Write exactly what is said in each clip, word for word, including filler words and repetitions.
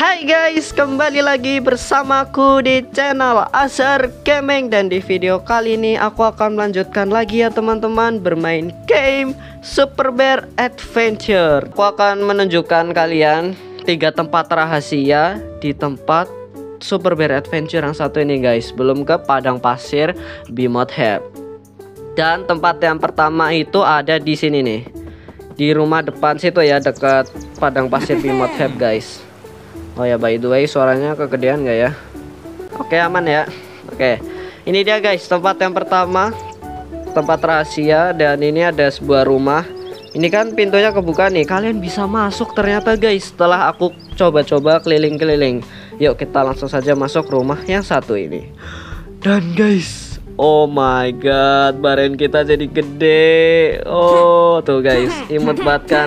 Hai guys, kembali lagi bersamaku di channel Azhar Gaming. Dan di video kali ini aku akan melanjutkan lagi ya teman-teman, bermain game Super Bear Adventure. Aku akan menunjukkan kalian tiga tempat rahasia di tempat Super Bear Adventure yang satu ini guys, belum ke padang pasir Beemot Have. Dan tempat yang pertama itu ada di sini nih, di rumah depan situ ya, dekat padang pasir Beemot Have guys. Oh ya, by the way, suaranya kegedean nggak ya? Oke, aman ya. Oke, ini dia guys, tempat yang pertama, tempat rahasia. Dan ini ada sebuah rumah. Ini kan pintunya kebuka nih, kalian bisa masuk ternyata guys, setelah aku coba-coba keliling-keliling. Yuk kita langsung saja masuk rumah yang satu ini. Dan guys, oh my god, badan kita jadi gede. Oh tuh guys, imut banget kan.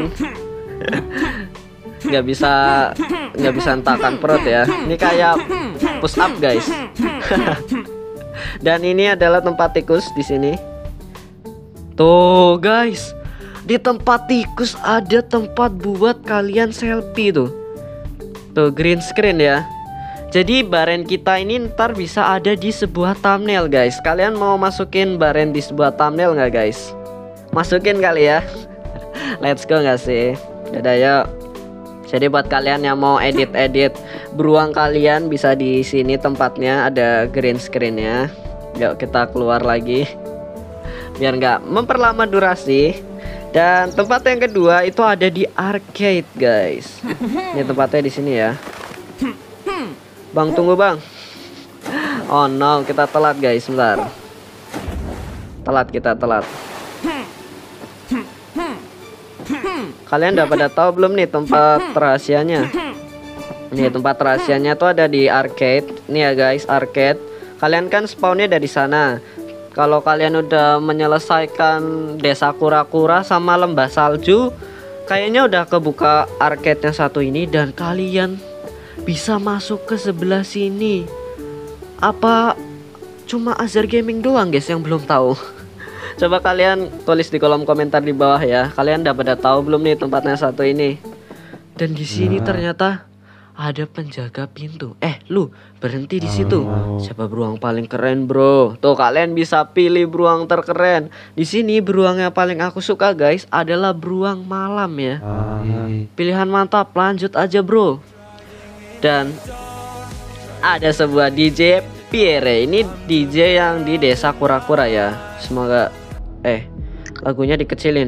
Nggak bisa nggak bisa hentakan perut ya, ini kayak push up guys. Dan ini adalah tempat tikus di sini. Tuh guys, di tempat tikus ada tempat buat kalian selfie tuh. Tuh green screen ya. Jadi baren kita ini ntar bisa ada di sebuah thumbnail guys. Kalian mau masukin baren di sebuah thumbnail nggak guys? Masukin kali ya. Let's go nggak sih? Yaudah yuk. Jadi buat kalian yang mau edit-edit beruang kalian, bisa di sini tempatnya, ada green screen-nya. Yuk kita keluar lagi biar nggak memperlama durasi. Dan tempat yang kedua itu ada di arcade guys. Ini tempatnya di sini ya. Bang, tunggu bang. Oh no, kita telat guys, bentar. Telat kita telat. Kalian udah pada tahu belum nih tempat rahasianya? Nih tempat rahasianya tuh ada di arcade. Nih ya guys, arcade. Kalian kan spawnnya dari sana. Kalau kalian udah menyelesaikan desa kura-kura sama lembah salju, kayaknya udah kebuka arcade yang satu ini. Dan kalian bisa masuk ke sebelah sini. Apa cuma Azhar Gaming doang guys yang belum tahu? Coba kalian tulis di kolom komentar di bawah ya. Kalian udah pada tahu belum nih tempatnya satu ini? Dan di sini ternyata ada penjaga pintu. Eh, lu berhenti di situ. Siapa beruang paling keren, bro? Tuh kalian bisa pilih beruang terkeren. Di sini beruang yang paling aku suka guys adalah beruang malam ya. Pilihan mantap, lanjut aja bro. Dan ada sebuah D J Pierre. Ini D J yang di desa kura-kura ya. Semoga eh lagunya dikecilin.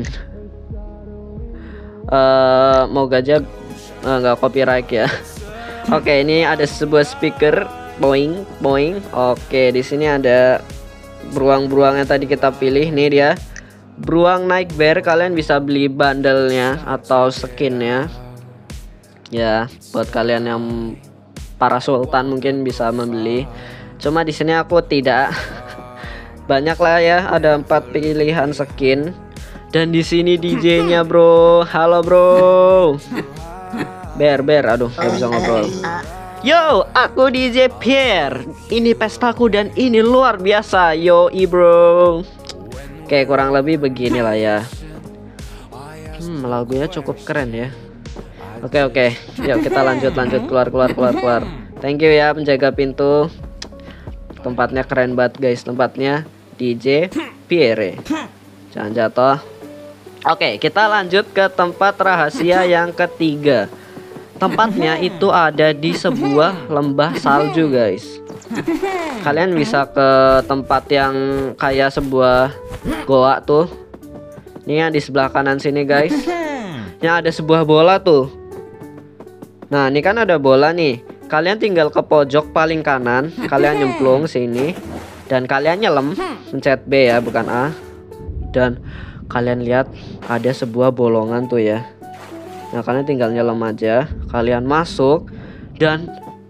Uh, mau aja nggak uh, copyright ya. Oke, ini ada sebuah speaker, boing boing. Oke, di sini ada beruang-beruang yang tadi kita pilih. Nih dia, beruang naik bear. Kalian bisa beli bandelnya atau skinnya. Ya, buat kalian yang para sultan mungkin bisa membeli. Cuma di sini aku tidak. Banyak lah ya, ada empat pilihan skin. Dan di sini D J-nya bro. Halo bro. Bear, bear, aduh gak bisa ngobrol. Yo, aku D J Pierre. Ini pestaku dan ini luar biasa. Yo, i bro. Oke, kurang lebih beginilah ya. Hmm, lagunya cukup keren ya. Oke oke, yuk kita lanjut lanjut keluar keluar keluar keluar. Thank you ya penjaga pintu. Tempatnya keren banget guys, tempatnya D J Pierre. Jangan jatuh. Oke, kita lanjut ke tempat rahasia yang ketiga. Tempatnya itu ada di sebuah lembah salju guys. Kalian bisa ke tempat yang kayak sebuah goa tuh. Ini yang di sebelah kanan sini guys. Yang ada sebuah bola tuh. Nah, ini kan ada bola nih. Kalian tinggal ke pojok paling kanan, kalian nyemplung sini dan kalian nyelam, pencet B ya, bukan A. Dan kalian lihat ada sebuah bolongan tuh ya. Nah, kalian tinggal nyelam aja, kalian masuk dan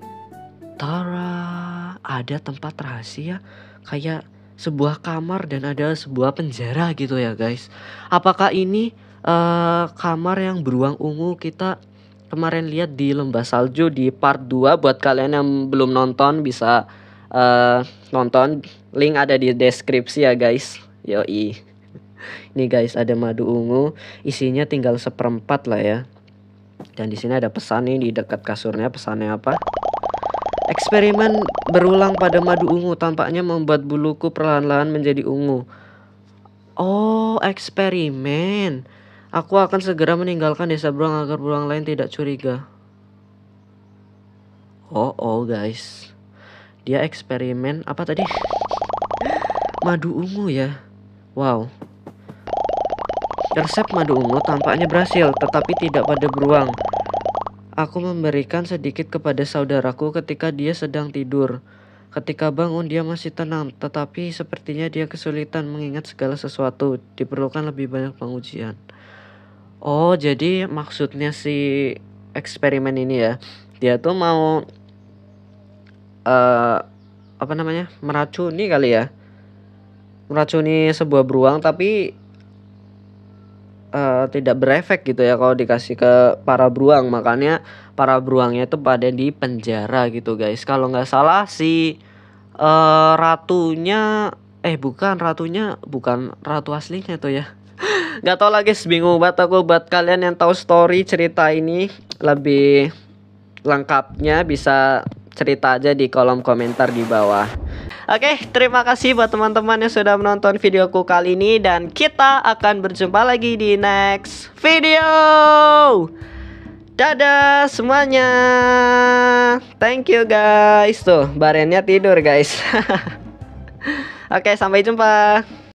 tara, ada tempat rahasia kayak sebuah kamar dan ada sebuah penjara gitu ya, guys. Apakah ini uh, kamar yang beruang ungu kita kemarin lihat di lembah salju di part dua? Buat kalian yang belum nonton bisa uh, nonton, link ada di deskripsi ya guys. Yoi. Ini guys ada madu ungu, isinya tinggal seperempat lah ya. Dan di sini ada pesan nih di dekat kasurnya. Pesannya apa? Eksperimen berulang pada madu ungu tampaknya membuat buluku perlahan-lahan menjadi ungu. Oh, eksperimen. Aku akan segera meninggalkan desa beruang agar beruang lain tidak curiga. Oh, oh guys. Dia eksperimen apa tadi? Madu ungu ya. Wow. Resep madu ungu tampaknya berhasil, tetapi tidak pada beruang. Aku memberikan sedikit kepada saudaraku ketika dia sedang tidur. Ketika bangun dia masih tenang, tetapi sepertinya dia kesulitan mengingat segala sesuatu. Diperlukan lebih banyak pengujian. Oh, jadi maksudnya si eksperimen ini ya, dia tuh mau uh, apa namanya, meracuni kali ya, meracuni sebuah beruang, tapi uh, tidak berefek gitu ya kalau dikasih ke para beruang. Makanya para beruangnya itu pada di penjara gitu guys. Kalau nggak salah si uh, ratunya, eh bukan ratunya, bukan ratu aslinya tuh ya. Gak tau lagi, bingung banget aku. Buat kalian yang tahu story cerita ini lebih lengkapnya bisa cerita aja di kolom komentar di bawah. Oke, terima kasih buat teman-teman yang sudah menonton videoku kali ini, dan kita akan berjumpa lagi di next video. Dadah semuanya. Thank you guys. Tuh, barennya tidur guys. Oke, sampai jumpa.